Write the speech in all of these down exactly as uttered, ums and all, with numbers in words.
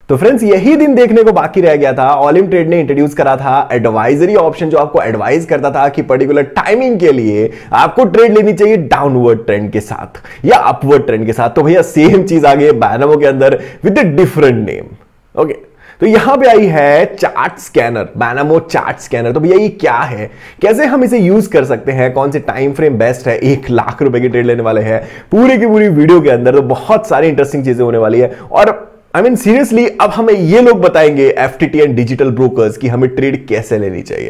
तो फ्रेंड्स यही दिन देखने को बाकी रह गया था। ऑल इन ट्रेड ने इंट्रोड्यूस करा था एडवाइजरी ऑप्शन, जो आपको एडवाइस करता था कि पर्टिकुलर टाइमिंग के लिए आपको ट्रेड लेनी चाहिए डाउनवर्ड ट्रेंड के साथ या अपवर्ड ट्रेंड के साथ। तो भैया सेम चीज आ गई है बायनोमो के अंदर विद डिफरेंट नेम। ओके, तो यहां पे आई है chart scanner, Binomo chart scanner. तो भैया ये क्या है, कैसे हम इसे यूज कर सकते हैं, कौन से टाइम फ्रेम बेस्ट है, एक लाख रुपए की ट्रेड लेने वाले हैं पूरी की पूरी वीडियो के अंदर। तो बहुत सारी इंटरेस्टिंग चीजें होने वाली है और आई मीन सीरियसली अब हमें ये लोग बताएंगे एफटीटी एंड डिजिटल ब्रोकर्स कि हमें ट्रेड कैसे लेनी चाहिए।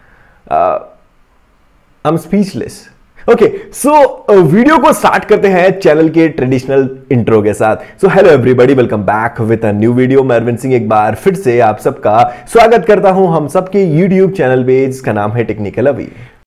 I am speechless. Okay, so video को स्टार्ट करते हैं चैनल के ट्रेडिशनल इंट्रो के साथ। So hello everybody, welcome back with a new video. मैं अरविंद सिंह एक बार फिर से आप सबका स्वागत करता हूं हम सबके यूट्यूब चैनल पे, जिसका नाम है टेक्निकल अभी।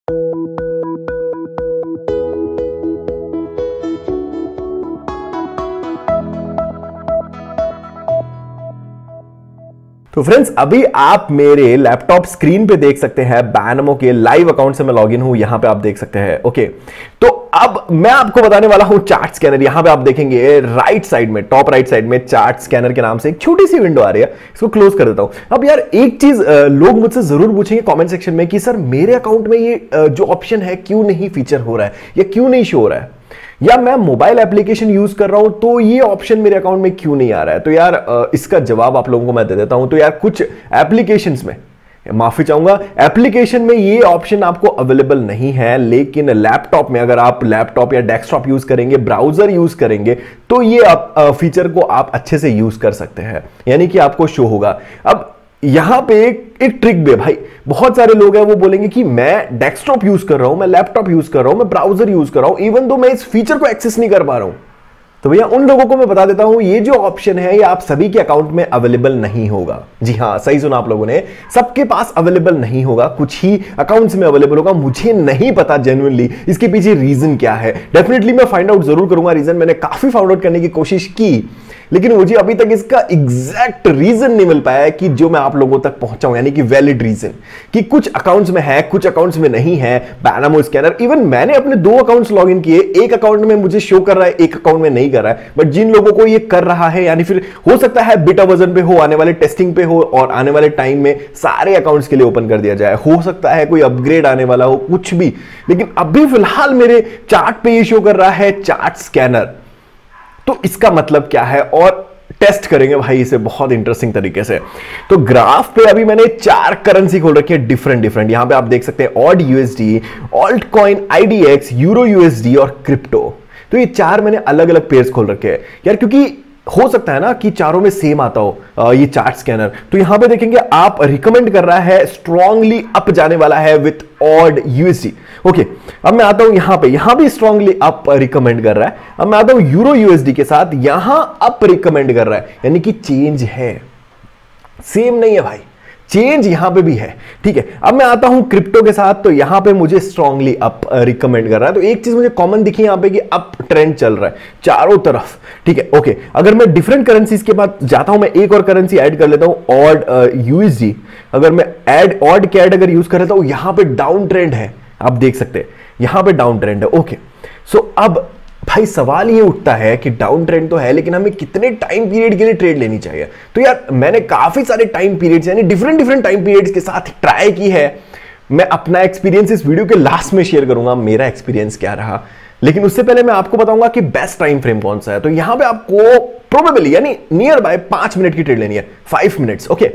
तो फ्रेंड्स अभी आप मेरे लैपटॉप स्क्रीन पे देख सकते हैं बायनोमो के लाइव अकाउंट से मैं लॉगिन हूं, यहां पे आप देख सकते हैं। ओके, तो अब मैं आपको बताने वाला हूं चार्ट स्कैनर। यहां पे आप देखेंगे राइट साइड में, टॉप राइट साइड में चार्ट स्कैनर के नाम से एक छोटी सी विंडो आ रही है, इसको क्लोज कर देता हूं। अब यार एक चीज लोग मुझसे जरूर पूछेंगे कमेंट सेक्शन में कि सर मेरे अकाउंट में ये जो ऑप्शन है क्यों नहीं फीचर हो रहा है या क्यों नहीं शो हो रहा है, या मैं मोबाइल एप्लीकेशन यूज कर रहा हूं तो ये ऑप्शन मेरे अकाउंट में क्यों नहीं आ रहा है। तो यार इसका जवाब आप लोगों को मैं दे देता हूं। तो यार कुछ एप्लीकेशंस में, माफी चाहूंगा, एप्लीकेशन में ये ऑप्शन आपको अवेलेबल नहीं है, लेकिन लैपटॉप में अगर आप लैपटॉप या डेस्कटॉप यूज करेंगे, ब्राउजर यूज करेंगे, तो ये आप फीचर को आप अच्छे से यूज कर सकते हैं, यानी कि आपको शो होगा। अब यहां पे एक, एक ट्रिक भी है भाई। बहुत सारे लोग हैं वो बोलेंगे कि मैं डेस्कटॉप यूज कर रहा हूं, मैं लैपटॉप यूज कर रहा हूं, मैं ब्राउजर यूज कर रहा हूं, इवन दो मैं इस फीचर को एक्सेस नहीं कर पा रहा हूं। तो भैया उन लोगों को मैं बता देता हूं ये जो ऑप्शन है ये आप सभी के अकाउंट में अवेलेबल नहीं होगा। जी हां, सही सुना आप लोगों ने, सबके पास अवेलेबल नहीं होगा, कुछ ही अकाउंट्स में अवेलेबल होगा। मुझे नहीं पता जेन्युइनली इसके पीछे रीजन क्या है, डेफिनेटली मैं फाइंड आउट जरूर करूंगा। रीजन मैंने काफी फाइंड आउट करने की कोशिश की, लेकिन मुझे अभी तक इसका एग्जैक्ट रीजन नहीं मिल पाया है कि जो मैं आप लोगों तक पहुंचाऊं, यानी कि वैलिड रीजन कि कुछ अकाउंट्स में है, कुछ अकाउंट्स में नहीं है बायनोमो स्कैनर। इवन मैंने अपने दो अकाउंट्स लॉगिन किए, एक अकाउंट में मुझे शो कर रहा है, एक अकाउंट में नहीं कर रहा है। बट जिन लोगों को ये कर रहा है, यानी फिर हो सकता है बीटा वर्जन पे हो, आने वाले टेस्टिंग पे हो और आने वाले टाइम में सारे अकाउंट्स के लिए ओपन कर दिया जाए, हो सकता है कोई अपग्रेड आने वाला हो, कुछ भी। लेकिन अभी फिलहाल मेरे चार्ट पे ये शो कर रहा है चार्ट स्कैनर। तो इसका मतलब क्या है, और टेस्ट करेंगे भाई इसे बहुत इंटरेस्टिंग तरीके से। तो ग्राफ पे अभी मैंने चार करेंसी खोल रखी है डिफरेंट डिफरेंट। यहां पे आप देख सकते हैं AUD USD, alt coin IDX, euro USD और क्रिप्टो। तो ये चार मैंने अलग अलग पेयर्स खोल रखे हैं यार, क्योंकि हो सकता है ना कि चारों में सेम आता हो ये चार्ट स्कैनर। तो यहां पे देखेंगे आप रिकमेंड कर रहा है, स्ट्रांगली अप जाने वाला है विथ ऑड यूएसडी। ओके, अब मैं आता हूं यहां पे, यहां भी स्ट्रांगली अप रिकमेंड कर रहा है। अब मैं आता हूं यूरो यूएसडी के साथ, यहां अप रिकमेंड कर रहा है, यानी कि चेंज है, सेम नहीं है भाई, चेंज यहां पे भी है। ठीक है, अब मैं आता हूं क्रिप्टो के साथ, तो यहां पे मुझे स्ट्रांगली अप रिकमेंड कर रहा है। तो एक चीज मुझे कॉमन दिखी यहां पे कि अप ट्रेंड चल रहा है चारों तरफ। ठीक है, ओके, अगर मैं डिफरेंट करेंसीज के बाद जाता हूं, मैं एक और करेंसी ऐड कर लेता हूं, ऑड यूएसडी। अगर मैं ऐड ऑड कैड अगर यूज कर लेता हूं, यहां पे डाउन ट्रेंड है, आप देख सकते हैं यहां पे डाउन ट्रेंड है। ओके, सो अब भाई सवाल ये उठता है कि डाउन ट्रेंड तो है, लेकिन हमें कितने टाइम पीरियड के लिए ट्रेड लेनी चाहिए। तो यार मैंने काफी सारे टाइम पीरियड्स यानी डिफरेंट डिफरेंट टाइम पीरियड्स के साथ ट्राई की है। मैं अपना एक्सपीरियंस इस वीडियो के लास्ट में शेयर करूंगा, मेरा एक्सपीरियंस क्या रहा, लेकिन उससे पहले मैं आपको बताऊंगा कि बेस्ट टाइम फ्रेम कौन सा है। तो यहां पे आपको प्रोबेबली यानी नियर बाय पांच मिनट की ट्रेड लेनी है, फाइव मिनट्स। ओके,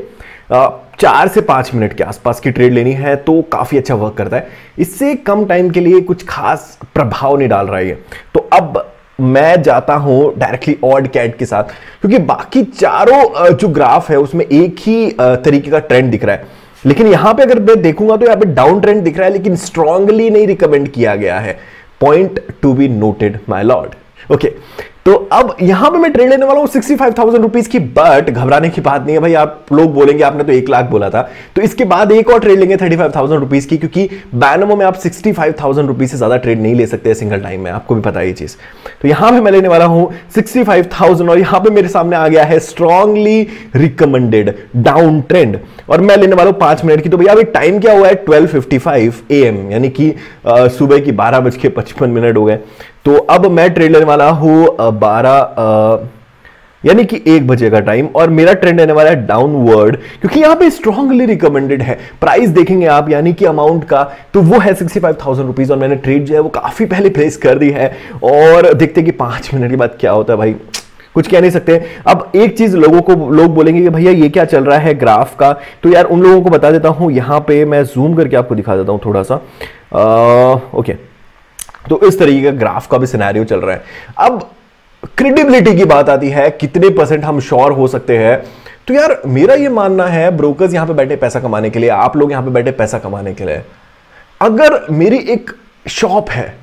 चार से पांच मिनट के आसपास की ट्रेड लेनी है तो काफी अच्छा वर्क करता है। इससे कम टाइम के लिए कुछ खास प्रभाव नहीं डाल रहा है। तो अब मैं जाता हूं डायरेक्टली ऑड कैड के साथ, क्योंकि बाकी चारों जो ग्राफ है उसमें एक ही तरीके का ट्रेंड दिख रहा है, लेकिन यहां पे अगर मैं देखूंगा तो यहां पे डाउन ट्रेंड दिख रहा है, लेकिन स्ट्रांगली नहीं रिकमेंड किया गया है। Point to be noted my lord. Okay, तो अब यहां पे मैं ट्रेड लेने वाला हूं सिक्सटी फाइव थाउजेंड रुपीज की, बट घबराने की बात नहीं है भाई। आप लोग बोलेंगे आपने तो एक लाख बोला था, तो इसके बाद एक और ट्रेड लेंगे थर्टी फाइव थाउजेंड रुपीज की, क्योंकि बायनोमो में आप सिक्सटी फाइव थाउजेंड रुपीज से ज्यादा ट्रेड नहीं ले सकते सिंगल टाइम में, आपको भी पता है ये चीज। तो यहां पे मैं लेने वाला हूं सिक्सटी फाइव थाउजेंड, और यहां पे मेरे सामने आ गया है स्ट्रांगली रिकमेंडेड डाउन ट्रेंड, और मैं लेने वाला हूं पांच मिनट की। तो भैया अभी टाइम क्या हुआ है, twelve fifty five A M, यानी कि सुबह की बारह बज के पचपन मिनट हो गए। तो अब मैं ट्रेड लेने वाला हूं बारह यानी कि एक बजे का टाइम, और मेरा ट्रेंड रहने वाला है डाउनवर्ड, क्योंकि यहां पे स्ट्रांगली रिकमेंडेड है। प्राइस देखेंगे आप यानी कि अमाउंट का, तो वो है सिक्सटी फाइव थाउजेंड रुपीज, और मैंने ट्रेड जो है वो काफी पहले प्लेस कर दी है। और देखते कि पांच मिनट के बाद क्या होता है भाई, कुछ कह नहीं सकते। अब एक चीज लोगों को लोग बोलेंगे कि भैया ये क्या चल रहा है ग्राफ का, तो यार उन लोगों को बता देता हूं। यहां पे मैं जूम करके आपको दिखा देता हूं थोड़ा सा। आ, ओके, तो इस तरीके का ग्राफ का भी सिनेरियो चल रहा है। अब क्रेडिबिलिटी की बात आती है, कितने परसेंट हम श्योर हो सकते हैं। तो यार मेरा ये मानना है, ब्रोकर्स यहां पे बैठे पैसा कमाने के लिए, आप लोग यहां पे बैठे पैसा कमाने के लिए। अगर मेरी एक शॉप है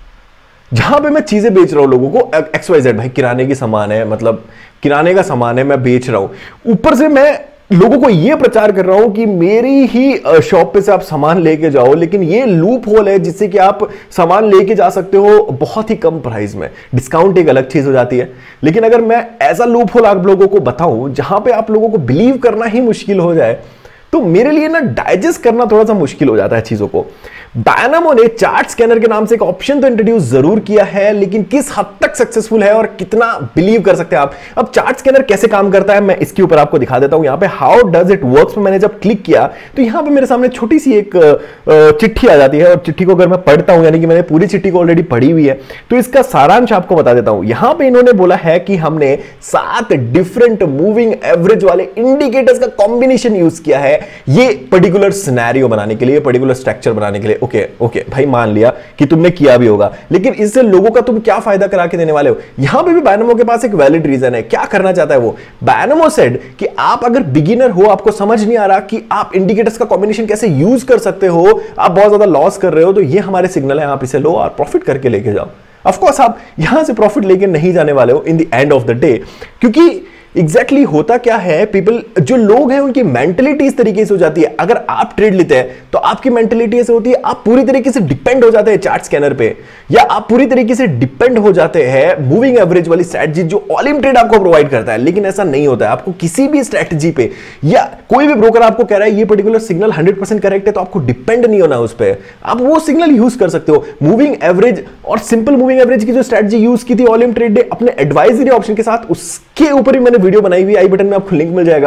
जहां पे मैं चीजें बेच रहा हूं लोगों को, एक्स वाई जेड, भाई किराने की सामान है, मतलब किराने का सामान है मैं बेच रहा हूं, ऊपर से मैं लोगों को यह प्रचार कर रहा हूं कि मेरी ही शॉप पे से आप सामान लेके जाओ, लेकिन ये लूप होल है जिससे कि आप सामान लेके जा सकते हो बहुत ही कम प्राइस में। डिस्काउंट एक अलग चीज हो जाती है, लेकिन अगर मैं ऐसा लूप होल आप लोगों को बताऊं जहां पे आप लोगों को बिलीव करना ही मुश्किल हो जाए, तो मेरे लिए ना डाइजेस्ट करना थोड़ा सा मुश्किल हो जाता है चीजों को। डायनामो ने चार्ट स्कैनर के नाम से एक ऑप्शन तो इंट्रोड्यूस जरूर किया है, लेकिन किस हद तक सक्सेसफुल है और कितना बिलीव कर सकते हैं आप। अब चार्ट स्कैनर कैसे काम करता है मैं इसके ऊपर आपको दिखा देता हूं। यहां पे हाउ डज इट वर्क्स पे मैंने जब क्लिक किया तो यहां पे मेरे सामने छोटी सी एक चिट्ठी आ जाती है, और चिट्ठी को अगर मैं पढ़ता हूं, यानी कि मैंने पूरी चिट्ठी को ऑलरेडी पढ़ी हुई है, तो इसका सारांश आपको बता देता हूं। यहां पे इन्होंने बोला है कि हमने सात डिफरेंट मूविंग एवरेज वाले इंडिकेटर्स का कॉम्बिनेशन यूज किया है ये पर्टिकुलर सिनेरियो बनाने के लिए, पर्टिकुलर स्ट्रक्चर बनाने के लिए। ओके ओके भाई, मान लिया कि तुमने किया भी होगा, लेकिन इससे लोगों का तुम क्या फायदा करा के देने वाले हो। यहां पे भी बायनोमो के पास एक वैलिड रीजन है, क्या करना चाहता है वो। बायनोमो सेड कि आप अगर बिगिनर हो, आपको समझ नहीं आ रहा कि आप इंडिकेटर्स का कॉम्बिनेशन कैसे यूज कर सकते हो, आप बहुत ज्यादा लॉस कर रहे हो, तो ये हमारे सिग्नल है, आप इसे लो और प्रॉफिट करके लेके जाओ। ऑफ कोर्स आप यहां से प्रॉफिट लेके नहीं जाने वाले हो in the end of the day, क्योंकि एग्जैक्टली exactly होता क्या है, पीपल जो लोग हैं उनकी मेंटलिटी इस तरीके से हो जाती है। अगर आप ट्रेड लेते हैं तो आपकी मेंटलिटी ऐसे होती है, आप पूरी तरीके से डिपेंड हो जाते हैं चार्ट स्कैनर पे, या आप पूरी तरीके से डिपेंड हो जाते हैं मूविंग एवरेज वाली स्ट्रैटेजी जो ऑल इन ट्रेड आपको प्रोवाइड करता है। लेकिन ऐसा नहीं होता है। आपको किसी भी स्ट्रैटेजी पे, या कोई भी ब्रोकर आपको कह रहा है ये particular signal hundred percent correct है, तो आपको डिपेंड नहीं होना उस पर, आप वो सिग्नल यूज कर सकते हो। मूविंग एवरेज और सिंपल मूविंग एवरेज की जो स्ट्रैटेजी यूज की थी ऑल इन ट्रेड ने अपने एडवाइजरी ऑप्शन के साथ, उसके ऊपर ही मैंने वीडियो बनाई हुई, आई बटन में आपको लिंक मिल जाएगा।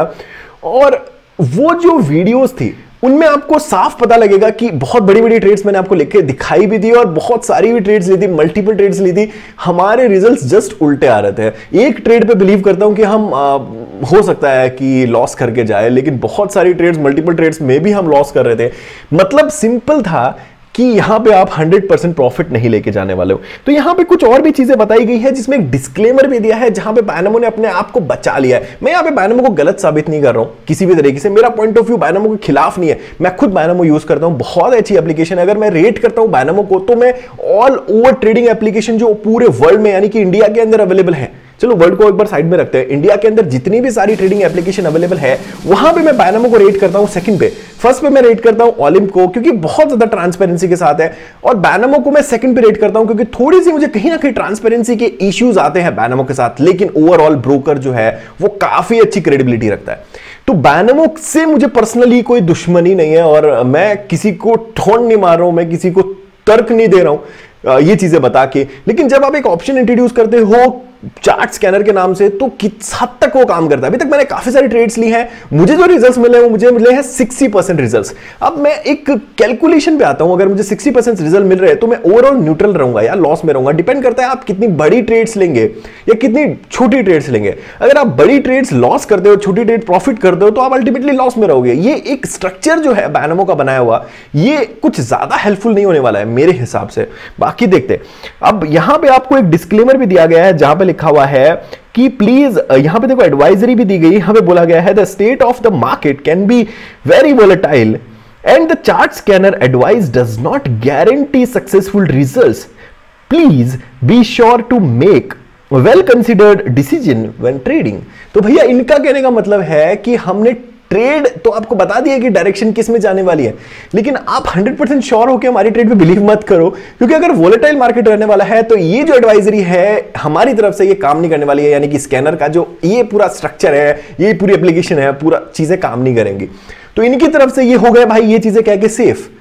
और वो जो वीडियोस थी उनमें आपको साफ पता लगेगा कि बहुत बड़ी बड़ी ट्रेड्स मैंने आपको लिख के दिखाई भी दी, और बहुत सारी भी ट्रेड्स ली थी, मल्टीपल ट्रेड्स ली थी, हमारे रिजल्ट्स जस्ट उल्टे आ रहे थे। एक ट्रेड पे बिलीव करता हूं कि हम आ, हो सकता है कि लॉस करके जाए, लेकिन बहुत सारी ट्रेड्स, मल्टीपल ट्रेड्स में भी हम लॉस कर रहे थे। मतलब सिंपल था कि यहां पे आप हंड्रेड परसेंट प्रॉफिट नहीं लेके जाने वाले हो। तो यहां पे कुछ और भी चीजें बताई गई है, जिसमें एक डिस्क्लेमर भी दिया है, जहां पे बायनोमो ने अपने आप को बचा लिया है। मैं यहां पे बायनोमो को गलत साबित नहीं कर रहा हूं किसी भी तरीके से, मेरा पॉइंट ऑफ व्यू बायनोमो के खिलाफ नहीं है। मैं खुद बायनोमो यूज करता हूं, बहुत अच्छी एप्लीकेशन है। अगर मैं रेट करता हूं बायनोमो को, तो मैं ऑल ओवर ट्रेडिंग एप्लीकेशन जो पूरे वर्ल्ड में, यानी कि इंडिया के अंदर अवेलेबल है, चलो वर्ल्ड को एक बार साइड में रखते हैं, इंडिया के अंदर जितनी भी सारी ट्रेडिंग एप्लीकेशन अवेलेबल है, वहां पे मैं बायनोमो को रेट करता हूं सेकंड पे। फर्स्ट पे मैं रेट करता हूं ओलिम को, क्योंकि बहुत ज्यादा ट्रांसपेरेंसी के साथ है, और बायनोमो को मैं सेकंड पे रेट करता हूं क्योंकि थोड़ी सी मुझे कहीं ना कहीं ट्रांसपेरेंसी के इश्यूज आते हैं बायनोमो के साथ, लेकिन ओवरऑल ब्रोकर जो है वो काफी अच्छी क्रेडिबिलिटी रखता है। तो बायनोमो से मुझे पर्सनली कोई दुश्मनी नहीं है, और मैं किसी को ठोंड नहीं मार रहा हूं, मैं किसी को तर्क नहीं दे रहा हूं ये चीजें बता के। लेकिन जब आप एक ऑप्शन इंट्रोड्यूस करते हो चार्ट स्कैनर के नाम से, तो किस हद तक वो काम करता है। अभी तक मैंने काफी सारी ट्रेड्स ली हैं, मुझे जो रिजल्ट्स मिले हैं वो मुझे मिले हैं सिक्सटी परसेंट रिजल्ट्स। अब मैं एक कैलकुलेशन पे आता हूं, अगर मुझे सिक्सटी परसेंट रिजल्ट मिल रहे हैं तो मैं ओवरऑल न्यूट्रल रहूंगा या लॉस में रहूंगा। डिपेंड करता है आप कितनी बड़ी ट्रेड्स लेंगे या कितनी छोटी ट्रेड्स लेंगे। अगर आप बड़ी ट्रेड्स लॉस करते हो, छोटी ट्रेड प्रॉफिट करते हो, तो आप अल्टीमेटली लॉस में रहोगे। ये एक स्ट्रक्चर जो है बायनोमो का बनाया हुआ, ये कुछ ज्यादा हेल्पफुल नहीं होने वाला है मेरे हिसाब से। बाकी देखते, अब यहां पे आपको एक डिस्क्लेमर भी दिया गया है, जहां पे लिखा हुआ है कि प्लीज, यहां पे देखो एडवाइजरी भी दी गई, यहां पे बोला गया है the state of the market can be very volatile and the chart scanner advice does not guarantee successful results. Please be sure to make well considered decision when trading. तो भैया इनका कहने का मतलब है कि हमने ट्रेड तो आपको बता दिया कि डायरेक्शन किस में जाने वाली है, लेकिन आप हंड्रेड परसेंट श्योर हो कि हमारी ट्रेड पे बिलीव मत करो, क्योंकि अगर वोलेटाइल मार्केट रहने वाला है तो ये जो एडवाइजरी है हमारी तरफ से ये काम नहीं करने वाली है। यानी कि स्कैनर का जो ये पूरा स्ट्रक्चर है, ये पूरी एप्लीकेशन है, पूरा चीजें काम नहीं करेंगी। तो इनकी तरफ से ये हो गया भाई ये चीजें कह के सेफ।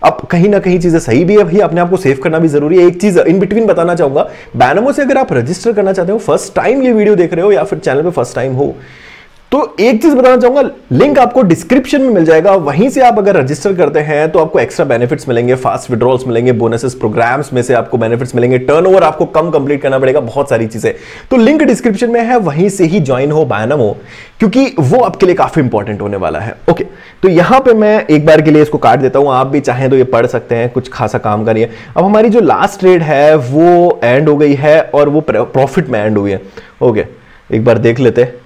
अब कहीं ना कहीं चीजें सही भी है भाई, अपने आप को सेव करना भी जरूरी है। एक चीज इन बिटवीन बताना चाहूंगा, बैनमो से अगर आप रजिस्टर करना चाहते हो, फर्स्ट टाइम ये वीडियो देख रहे हो या फिर चैनल पे फर्स्ट टाइम हो, तो एक चीज बताना चाहूंगा, लिंक आपको डिस्क्रिप्शन में मिल जाएगा। वहीं से आप अगर रजिस्टर करते हैं तो आपको एक्स्ट्रा बेनिफिट्स मिलेंगे, फास्ट विड्रॉल्स मिलेंगे, बोनसेस प्रोग्राम्स में से आपको बेनिफिट्स मिलेंगे, टर्नओवर आपको कम कंप्लीट करना पड़ेगा, बहुत सारी चीजें। तो लिंक डिस्क्रिप्शन में है, वहीं से ही ज्वाइन हो बैनमो, क्योंकि वो आपके लिए काफी इंपॉर्टेंट होने वाला है। ओके, तो यहां पर मैं एक बार के लिए इसको काट देता हूं, आप भी चाहें तो ये पढ़ सकते हैं, कुछ खासा काम का नहीं है। अब हमारी जो लास्ट ट्रेड है वो एंड हो गई है और वो प्रॉफिट में एंड हुई है। ओके, एक बार देख लेते हैं।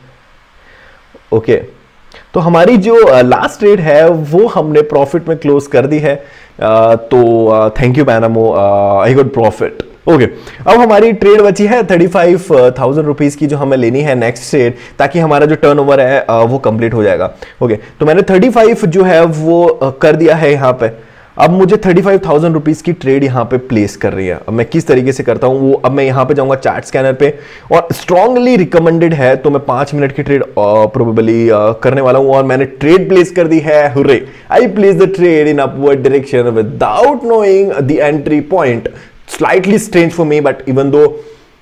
Okay okay. तो हमारी जो लास्ट ट्रेड है वो हमने प्रॉफिट में क्लोज कर दी है, uh, तो thank you Binomo, I got profit. Okay, अब हमारी ट्रेड बची है थर्टी फाइव थाउजेंड रुपीज की, जो हमें लेनी है नेक्स्ट ट्रेड, ताकि हमारा जो टर्नओवर है uh, वो कंप्लीट हो जाएगा। Okay okay. तो मैंने थर्टी फाइव जो है वो uh, कर दिया है यहाँ पे। अब मुझे थर्टी फाइव थाउजेंड रुपीज की ट्रेड यहां पे प्लेस कर रही है। अब मैं किस तरीके से करता हूं वो, अब मैं यहां पे जाऊंगा चार्ट स्कैनर पे, और स्ट्रांगली रिकमेंडेड है तो मैं पांच मिनट की ट्रेड प्रोबेबली करने वाला हूं, और मैंने ट्रेड प्लेस कर दी है। Hurray, I place the trade in upward direction without knowing the entry point. Slightly strange for me, but even दो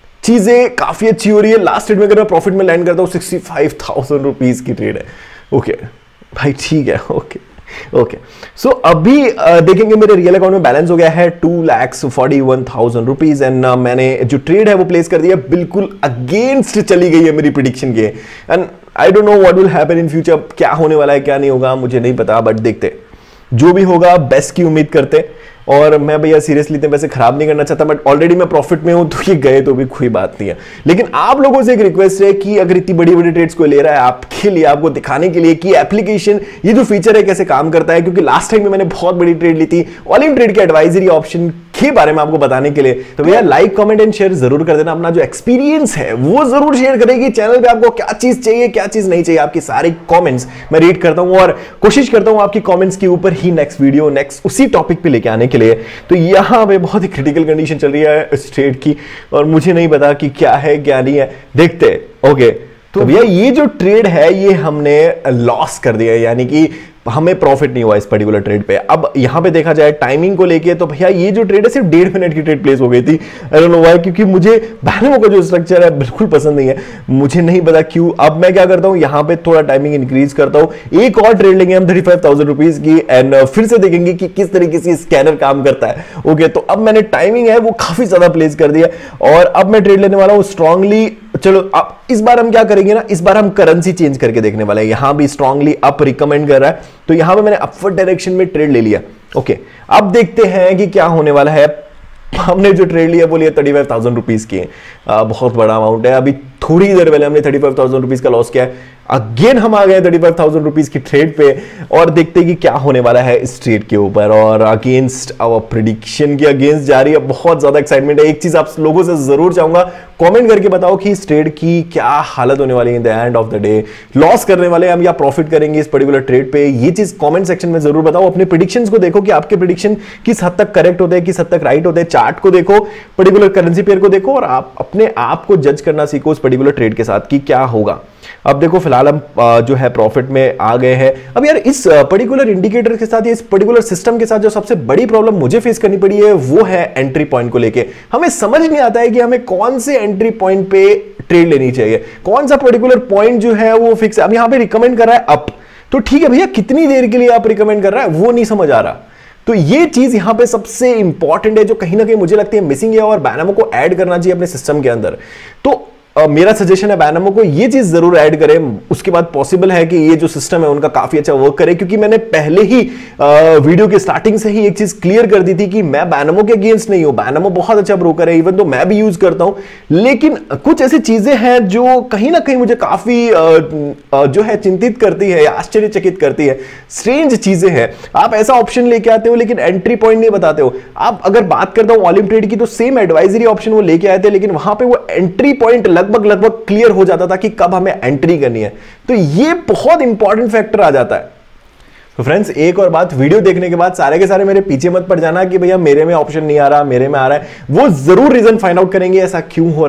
चीजें काफी अच्छी हो रही है। लास्ट ट्रेड में अगर मैं प्रॉफिट में लैंड करता हूं, सिक्सटी फाइव थाउजेंड रुपीज की ट्रेड है। Okay okay. भाई ठीक है। ओके ओके सो अभी uh, देखेंगे मेरे रियल अकाउंट में बैलेंस हो गया है two lakhs forty one thousand rupees, and मैंने जो ट्रेड है वो प्लेस कर दिया, बिल्कुल अगेंस्ट चली गई है मेरी प्रिडिक्शन के, and I don't know what will happen in future. क्या होने वाला है क्या नहीं होगा मुझे नहीं पता, बट देखते, जो भी होगा बेस्ट की उम्मीद करते। और मैं भैया सीरियसली तो वैसे खराब नहीं करना चाहता, बट ऑलरेडी मैं प्रॉफिट में हूं, तो ये गए तो भी कोई बात नहीं है। लेकिन आप लोगों से एक रिक्वेस्ट है कि अगर इतनी बड़ी बड़ी ट्रेड्स को ले रहा है, आपके लिए, आपको दिखाने के लिए कि एप्लीकेशन, ये जो फीचर है कैसे काम करता है, क्योंकि लास्ट टाइम में मैंने बहुत बड़ी ट्रेड ली थी ऑल इन ट्रेड के एडवाइजरी ऑप्शन के बारे में आपको बताने के लिए। तो भैया लाइक कमेंट एंड शेयर जरूर कर देना, अपना जो एक्सपीरियंस है वो जरूर शेयर करेगी। चैनल पे आपको क्या चीज चाहिए क्या चीज नहीं चाहिए, आपकी सारी कमेंट्स मैं रीड करता हूं, और कोशिश करता हूं आपकी कमेंट्स के ऊपर ही नेक्स्ट वीडियो नेक्स्ट उसी टॉपिक पे लेके आने के लिए। तो यहां पे बहुत ही क्रिटिकल कंडीशन चल रही है इस ट्रेड की, और मुझे नहीं पता कि क्या है क्या नहीं है, देखते। ओके, तो भैया ये जो ट्रेड है ये हमने लॉस कर दिया है, यानी कि हमें प्रॉफिट नहीं हुआ इस पर्टिकुलर ट्रेड पे। अब यहां पे देखा जाए टाइमिंग को लेके, तो भैया ये जो ट्रेड है सिर्फ डेढ़ मिनट की ट्रेड प्लेस हो गई थी। आई डोंट नो व्हाई, क्योंकि मुझे बैनमो का जो स्ट्रक्चर है बिल्कुल पसंद नहीं है, मुझे नहीं पता क्यों। अब मैं क्या करता हूं, यहां पे थोड़ा टाइमिंग इंक्रीज करता हूं, एक और ट्रेड लेंगे हम थर्टी फाइव थाउजेंड रुपीज की, एंड फिर से देखेंगे कि किस तरीके से स्कैनर काम करता है। ओके, तो अब मैंने टाइमिंग है वो काफी ज्यादा प्लेस कर दिया, और अब मैं ट्रेड लेने वाला हूं स्ट्रांगली। चलो अब इस बार हम क्या करेंगे ना, इस बार हम करेंसी चेंज करके देखने वाले हैं। यहां भी स्ट्रांगली अप रिकमेंड कर रहा है, तो यहां पे मैंने अपवर्ड डायरेक्शन में ट्रेड ले लिया। ओके, अब देखते हैं कि क्या होने वाला है। हमने जो ट्रेड लिया वो लिया थर्टी फाइव थाउजेंड रुपीज की, बहुत बड़ा अमाउंट है। अभी थोड़ी देर पहले हमने थर्टी फाइव थाउजेंड रुपीज का लॉस किया है, अगेन हम आ गए थर्टी फाइव थाउजेंड रुपीज की ट्रेड पे, और देखते हैं कि क्या होने वाला है इस ट्रेड के ऊपर। और अगेंस्ट आवर प्रेडिक्शन के अगेंस्ट जा रही है, बहुत ज्यादा एक्साइटमेंट है। एक चीज आप लोगों से जरूर चाहूंगा, कमेंट करके बताओ कि इस ट्रेड की क्या हालत होने वाली है in the end of the day. Loss करने वाले हम या प्रॉफिट करेंगे इस पर्टिकुलर ट्रेड पे, ये चीज कमेंट सेक्शन में जरूर बताओ। अपने प्रेडिक्शंस को देखो कि आपके प्रेडिक्शन किस हद तक करेक्ट होते हैं, किस हद तक राइट होते हैं। चार्ट को देखो, पर्टिकुलर करेंसी पेयर को देखो, और आप अपने आप को जज करना सीखो उस पर्टिकुलर ट्रेड के साथ कि क्या होगा। अब देखो फिलहाल हम जो है प्रॉफिट में आ गए हैं। अब यार इस पर्टिकुलर इंडिकेटर के साथ, इस पर्टिकुलर सिस्टम के साथ जो सबसे बड़ी प्रॉब्लम मुझे फेस करनी पड़ी है वो है एंट्री पॉइंट को लेके। हमें समझ नहीं आता है कि हमें कौन से एंट्री पॉइंट पे ट्रेड लेनी चाहिए, कौन सा पर्टिकुलर पॉइंट जो है वो फिक्स है। अब यहां पे रिकमेंड कर रहा है अप, तो ठीक है भैया, कितनी देर के लिए आप रिकमेंड कर रहा है वो नहीं समझ आ रहा। तो ये चीज यहां पे सबसे इंपॉर्टेंट है, जो कहीं ना कहीं मुझे लगती है मिसिंग है, और बैनमो को ऐड करना चाहिए अपने सिस्टम के अंदर। तो Uh, मेरा सजेशन है बैनमो को ये चीज जरूर ऐड करें। उसके बाद पॉसिबल है कि ये जो सिस्टम है उनका काफी अच्छा वर्क करे, क्योंकि मैंने पहले ही uh, वीडियो के स्टार्टिंग से ही एक चीज क्लियर कर दी थी कि मैं बैनमो के अगेंस्ट नहीं हूं। बैनमो बहुत अच्छा ब्रोकर है, इवन तो मैं भी यूज करता हूं, लेकिन कुछ ऐसी चीजें हैं जो कहीं ना कहीं मुझे काफी uh, uh, जो है चिंतित करती है, आश्चर्यचकित करती है। स्ट्रेंज चीजें हैं, आप ऐसा ऑप्शन लेके आते हो लेकिन एंट्री पॉइंट नहीं बताते हो। आप अगर बात करता हूं ऑल इन ट्रेड की, तो सेम एडवाइजरी ऑप्शन वो लेके आए थे, लेकिन वहां पे वो एंट्री पॉइंट लगभग लगभग क्लियर हो जाता था कि कब हमें एंट्री करनी है। तो ये बहुत इंपॉर्टेंट फैक्टर आ जाता है। तो फ्रेंड्स, एक और बात, वीडियो देखने के बाद सारे के सारे मेरे पीछे मत पड़ जाना कि भैया मेरे में ऑप्शन नहीं आ रहा, मेरे में आ रहा है। वो जरूर रीजन फाइंड आउट करेंगे ऐसा क्यों हो रहा है,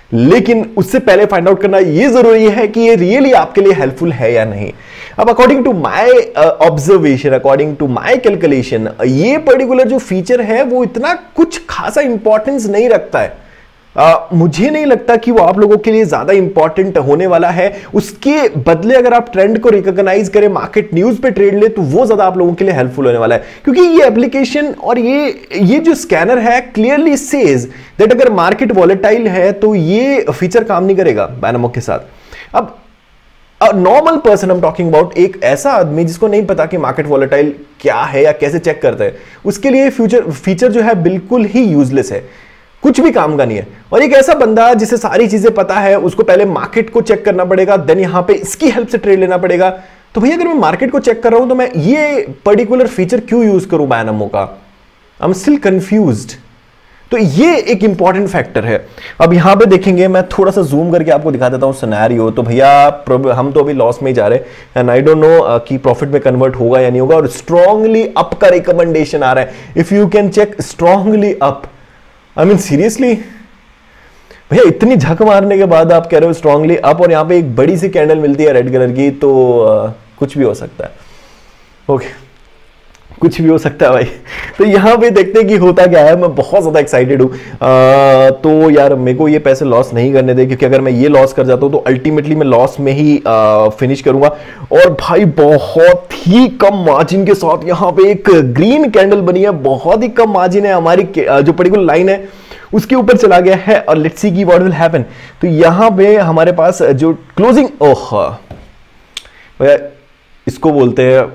लेकिन उससे पहले फाइंड आउट करना यह जरूरी है कि ये रियली आपके लिए हेल्पफुल है या नहीं। अब according to my observation, according to my calculation, ये पर्टिकुलर जो फीचर है वो इतना कुछ खासा इंपॉर्टेंस नहीं रखता है। Uh, मुझे नहीं लगता कि वो आप लोगों के लिए ज्यादा इंपॉर्टेंट होने वाला है। उसके बदले अगर आप ट्रेंड को रिकॉग्नाइज करें, मार्केट न्यूज पे ट्रेड ले, तो वो ज्यादा आप लोगों के लिए हेल्पफुल होने वाला है, क्योंकि ये एप्लीकेशन और ये ये जो स्कैनर है क्लियरली सेज दैट अगर मार्केट वॉलेटाइल है तो ये फीचर काम नहीं करेगा बायनोमो के साथ। अब नॉर्मल पर्सन हम टॉकिंग अबाउट, एक ऐसा आदमी जिसको नहीं पता कि मार्केट वॉलेटाइल क्या है या कैसे चेक करता है, उसके लिए फ्यूचर फीचर जो है बिल्कुल ही यूजलेस है, कुछ भी काम का नहीं है। और एक ऐसा बंदा जिसे सारी चीजें पता है, उसको पहले मार्केट को चेक करना पड़ेगा, देन यहां पे इसकी हेल्प से ट्रेड लेना पड़ेगा। तो भैया अगर मैं मार्केट को चेक कर रहा हूं तो मैं ये पर्टिकुलर फीचर क्यों यूज करूं बायनोमो का? I am still confused. तो ये एक इंपॉर्टेंट फैक्टर है। अब यहां पे देखेंगे, मैं थोड़ा सा जूम करके आपको दिखा देता हूं सिनेरियो। तो भैया हम तो अभी लॉस में ही जा रहे हैं, एंड आई डोंट नो कि प्रॉफिट में कन्वर्ट होगा या नहीं होगा, और स्ट्रांगली अप का रिकमेंडेशन आ रहा है। If you can check strongly up, I mean seriously भैया इतनी झक मारने के बाद आप कह रहे हो स्ट्रांगली अप, और यहां पे एक बड़ी सी कैंडल मिलती है रेड कलर की, तो आ, कुछ भी हो सकता है। ओके, कुछ भी हो सकता है भाई। तो यहां पे देखते हैं कि होता क्या है। मैं बहुत ज्यादा एक्साइटेड हूं। तो यार मेरे को ये पैसे लॉस नहीं करने दे, क्योंकि अगर मैं ये लॉस कर जाता हूं तो अल्टीमेटली मैं लॉस में ही आ, फिनिश करूंगा। और भाई बहुत ही कम मार्जिन के साथ यहां पे एक ग्रीन कैंडल बनी है, बहुत ही कम मार्जिन है, हमारी जो पर्टिकुलर लाइन है उसके ऊपर चला गया है, और लेट्स सी की व्हाट विल हैपन। तो यहां पे हमारे पास जो क्लोजिंग, ओह भैया इसको बोलते हैं,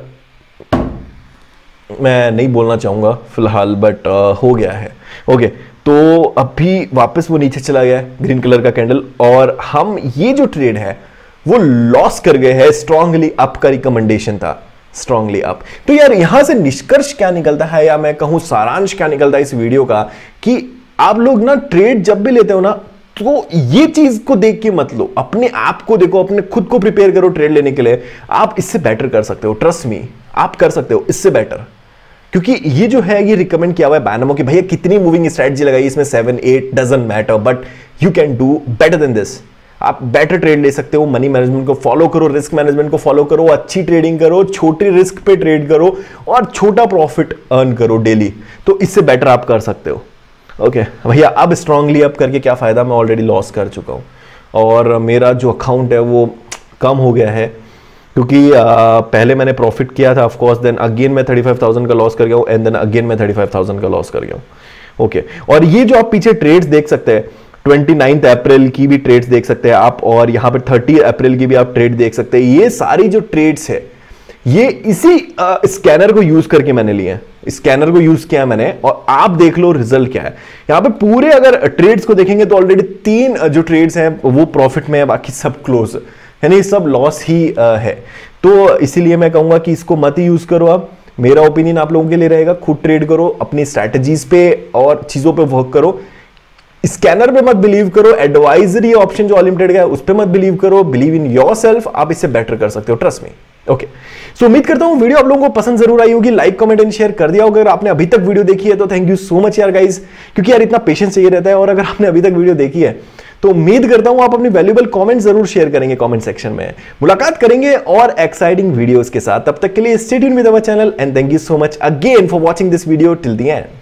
मैं नहीं बोलना चाहूंगा फिलहाल, बट uh, हो गया है। ओके okay, तो अभी वापस वो नीचे चला गया है ग्रीन कलर का कैंडल, और हम ये जो ट्रेड है वो लॉस कर गए हैं। स्ट्रांगली अप का रिकमेंडेशन था, स्ट्रांगली अप। तो यार यहां से निष्कर्ष क्या निकलता है, या मैं कहूं सारांश क्या निकलता है इस वीडियो का, कि आप लोग ना ट्रेड जब भी लेते हो ना, तो ये चीज को देख के मत लो, अपने आप को देखो, अपने खुद को प्रिपेयर करो ट्रेड लेने के लिए। आप इससे बेटर कर सकते हो, ट्रस्ट मी, आप कर सकते हो इससे बेटर, क्योंकि ये जो है ये रिकमेंड किया हुआ है बायनोमो की। भैया कितनी मूविंग स्ट्रेटजी लगाई इसमें, seven eight doesn't matter, but you can do better than this. आप बेटर ट्रेड ले सकते हो, मनी मैनेजमेंट को फॉलो करो, रिस्क मैनेजमेंट को फॉलो करो, अच्छी ट्रेडिंग करो, छोटी रिस्क पे ट्रेड करो, और छोटा प्रॉफिट अर्न करो डेली। तो इससे बेटर आप कर सकते हो। ओके okay, भैया अब स्ट्रांगली अप करके क्या फायदा, मैं ऑलरेडी लॉस कर चुका हूं, और मेरा जो अकाउंट है वो कम हो गया है, क्योंकि आ, पहले मैंने प्रॉफिट किया था ऑफकोर्स, देन अगेन मैं थर्टी फाइव थाउजेंड का लॉस कर गया हूं, एंड देन अगेन मैं थर्टी फाइव थाउजेंड का लॉस कर गया हूं। ओके, और ये जो आप पीछे ट्रेड्स देख सकते हैं, ट्वेंटी नाइन्थ अप्रैल की भी ट्रेड्स देख सकते हैं आप, और यहां पर थर्टी अप्रैल की भी आप ट्रेड देख सकते हैं। ये सारी जो ट्रेड्स है ये इसी स्कैनर को यूज करके मैंने लिए हैं, स्कैनर को यूज किया मैंने, और आप देख लो रिजल्ट क्या है। यहां पे पूरे अगर ट्रेड्स को देखेंगे तो ऑलरेडी तीन जो ट्रेड्स हैं वो प्रॉफिट में है, बाकी सब क्लोज, यानी सब लॉस ही है। तो इसीलिए मैं कहूंगा कि इसको मत ही यूज करो आप। मेरा ओपिनियन आप लोगों के लिए रहेगा, खुद ट्रेड करो, अपनी स्ट्रैटेजीज पे और चीजों पे वर्क करो। स्कैनर पे मत बिलीव करो, एडवाइजरी ऑप्शन जो अनलिमिटेड का है उस पे मत बिलीव करो, बिलीव इन योरसेल्फ, आप इससे बेटर कर सकते हो, ट्रस्ट मी। ओके, सो उम्मीद करता हूं वीडियो आप लोगों को पसंद जरूर आई होगी। लाइक कमेंट एंड शेयर कर दिया होगा। अगर आपने अभी तक वीडियो देखी है तो थैंक यू सो मच यार गाइस, क्योंकि यार इतना पेशेंस चाहिए रहता है। और अगर आपने अभी तक वीडियो देखी है तो उम्मीद करता हूं आप अपनी वैल्यूएबल कमेंट जरूर शेयर करेंगे कमेंट सेक्शन में। मुलाकात करेंगे और एक्साइटिंग वीडियोस के साथ, तब तक के लिए stay tuned with our channel, and thank you so much again for watching this video till the and.